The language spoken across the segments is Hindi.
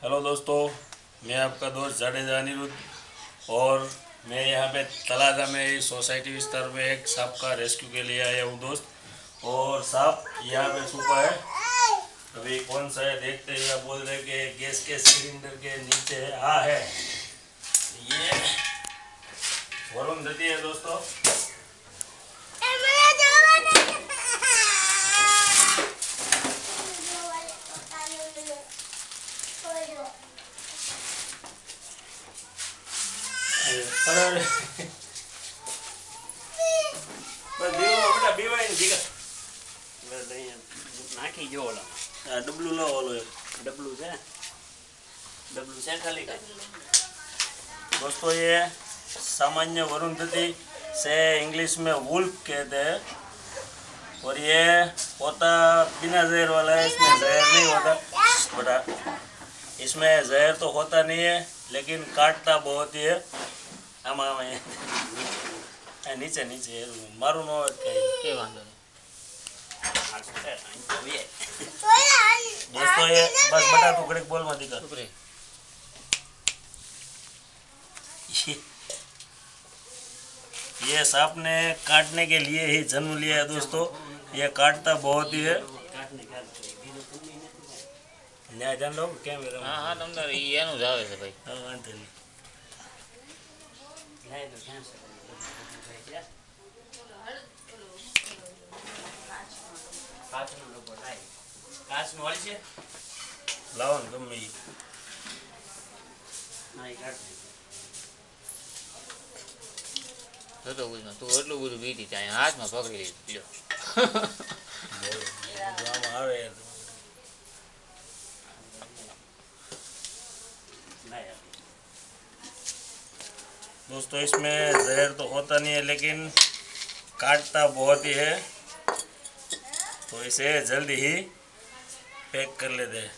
हेलो दोस्तों, मैं आपका दोस्त जाडेजा अनिरुद्ध और मैं यहाँ पे तलाजा में इस सोसाइटी विस्तार में एक सांप का रेस्क्यू के लिए आया हूँ दोस्त। और सांप यहाँ पे छुपा है। अभी कौन सा है देखते हैं। या बोल रहे कि गैस के सिलेंडर के नीचे है। हाँ है, ये वरुण दत्ती है दोस्तों। अरे बस बेटा बीवाई ने जीगा बस नाखी जो ओला डबलू लो ओलो डबलू से खाली का दोस्तों। ये सामान्य वरुण दत्ती से इंग्लिश में वुल्फ कहते हैं और ये होता बिना जहर वाला है। इसमें जहर नहीं होता बेटा, इसमें जहर तो होता नहीं है लेकिन काटता बहुत ही है। आम नीचे नीचे मारू नो के दोस्तों। ये बस बटा टुकड़े बोल मत दिखा। ये सांप ने काटने के लिए ही जन्म लिया है दोस्तों। ये काटता बहुत ही है। न्याय जान लो क्या मेरा। हाँ हाँ तुम तो ये नु जावे से भाई। हाँ वांधो नहीं। लाओ न गમે ઈ ના ઈ કાઢ તો બધું તું એટલું બધું બીતી ત્યાં હાથમાં પકડી લ્યો આમ આવે दोस्तों। इसमें जहर तो होता नहीं है लेकिन काटता बहुत ही है, तो इसे जल्दी ही पैक कर लेते हैं।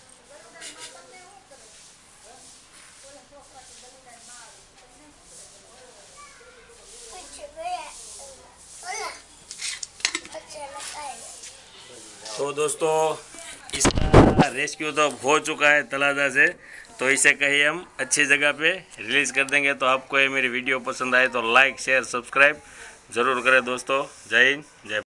तो दोस्तों इसका रेस्क्यू तो हो चुका है तलाजा से, तो इसे कहीं हम अच्छी जगह पे रिलीज़ कर देंगे। तो आपको ये मेरी वीडियो पसंद आए तो लाइक शेयर सब्सक्राइब ज़रूर करें दोस्तों। जय हिंद जय